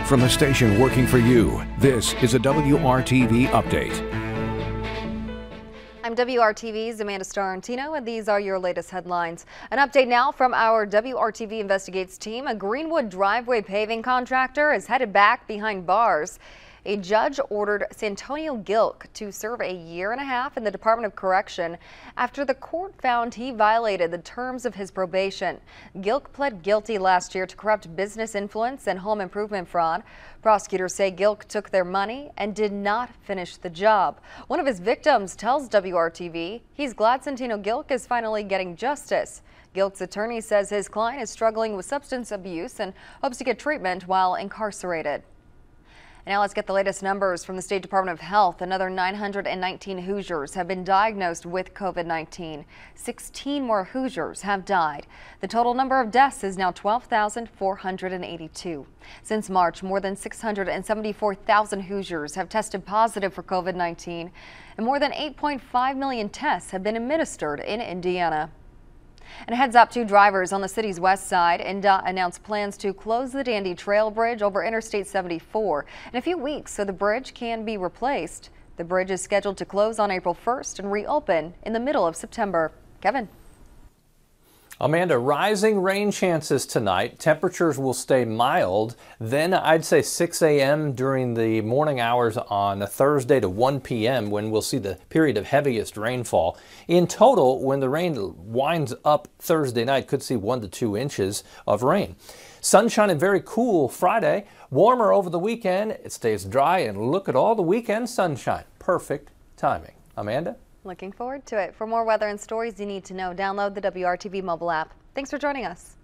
From a station working for you, this is a WRTV update. I'm WRTV's Amanda Starantino, and these are your latest headlines. An update now from our WRTV Investigates team. A Greenwood driveway paving contractor is headed back behind bars. A judge ordered Santonio Gilk to serve a year and a half in the Department of Correction after the court found he violated the terms of his probation. Gilk pled guilty last year to corrupt business influence and home improvement fraud. Prosecutors say Gilk took their money and did not finish the job. One of his victims tells WRTV he's glad Santonio Gilk is finally getting justice. Gilk's attorney says his client is struggling with substance abuse and hopes to get treatment while incarcerated. Now let's get the latest numbers from the State Department of Health. Another 919 Hoosiers have been diagnosed with COVID-19. 16 more Hoosiers have died. The total number of deaths is now 12,482. Since March, more than 674,000 Hoosiers have tested positive for COVID-19, and more than 8.5 million tests have been administered in Indiana. And heads up to drivers on the city's west side. INDOT announced plans to close the Dandy Trail Bridge over Interstate 74 in a few weeks so the bridge can be replaced. The bridge is scheduled to close on April 1st and reopen in the middle of September. Kevin. Amanda, rising rain chances tonight. Temperatures will stay mild. Then I'd say 6 a.m. during the morning hours on Thursday to 1 p.m. when we'll see the period of heaviest rainfall. In total, when the rain winds up Thursday night, could see 1 to 2 inches of rain. Sunshine and very cool Friday. Warmer over the weekend. It stays dry, and look at all the weekend sunshine. Perfect timing. Amanda? Looking forward to it. For more weather and stories you need to know, download the WRTV mobile app. Thanks for joining us.